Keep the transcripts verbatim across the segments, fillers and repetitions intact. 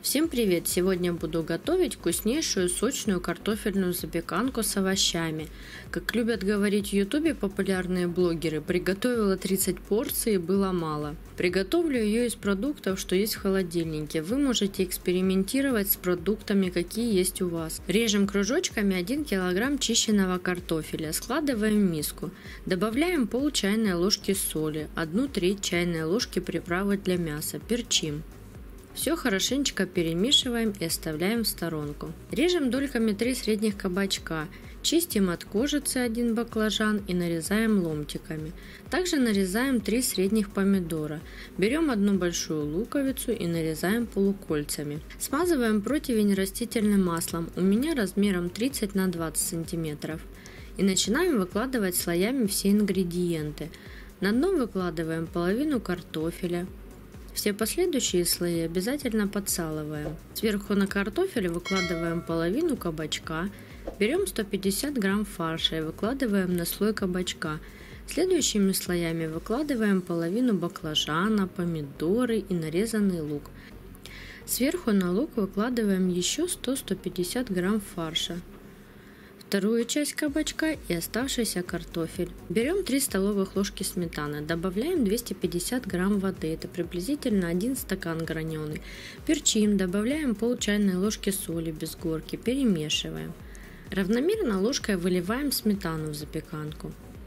Всем привет! Сегодня буду готовить вкуснейшую сочную картофельную запеканку с овощами. Как любят говорить в ютубе популярные блогеры, приготовила тридцать порций и было мало. Приготовлю ее из продуктов, что есть в холодильнике. Вы можете экспериментировать с продуктами, какие есть у вас. Режем кружочками один килограмм чищенного картофеля, складываем в миску. Добавляем пол чайной ложки соли, одну треть чайной ложки приправы для мяса, перчим. Все хорошенечко перемешиваем и оставляем в сторонку. Режем дольками три средних кабачка, чистим от кожицы один баклажан и нарезаем ломтиками. Также нарезаем три средних помидора. Берем одну большую луковицу и нарезаем полукольцами. Смазываем противень растительным маслом, у меня размером тридцать на двадцать сантиметров. И начинаем выкладывать слоями все ингредиенты. На дно выкладываем половину картофеля. Все последующие слои обязательно подсалываем. Сверху на картофель выкладываем половину кабачка. Берем сто пятьдесят грамм фарша и выкладываем на слой кабачка. Следующими слоями выкладываем половину баклажана, помидоры и нарезанный лук. Сверху на лук выкладываем еще сто - сто пятьдесят грамм фарша. Вторую часть кабачка и оставшийся картофель. Берем три столовых ложки сметаны, добавляем двести пятьдесят грамм воды, это приблизительно один стакан граненый. Перчим, добавляем пол чайной ложки соли без горки, перемешиваем. Равномерно ложкой выливаем сметану в запеканку.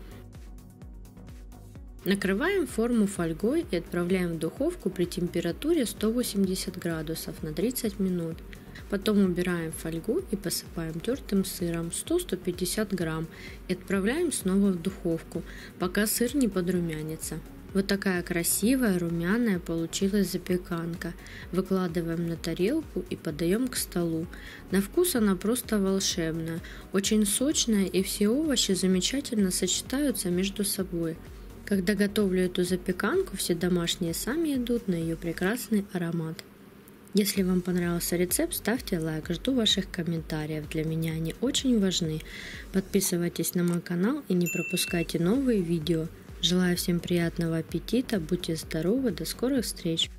Накрываем форму фольгой и отправляем в духовку при температуре сто восемьдесят градусов на тридцать минут. Потом убираем фольгу и посыпаем тертым сыром сто - сто пятьдесят грамм и отправляем снова в духовку, пока сыр не подрумянится. Вот такая красивая румяная получилась запеканка. Выкладываем на тарелку и подаем к столу. На вкус она просто волшебная, очень сочная, и все овощи замечательно сочетаются между собой. Когда готовлю эту запеканку, все домашние сами идут на ее прекрасный аромат. Если вам понравился рецепт, ставьте лайк, жду ваших комментариев, для меня они очень важны. Подписывайтесь на мой канал и не пропускайте новые видео. Желаю всем приятного аппетита, будьте здоровы, до скорых встреч!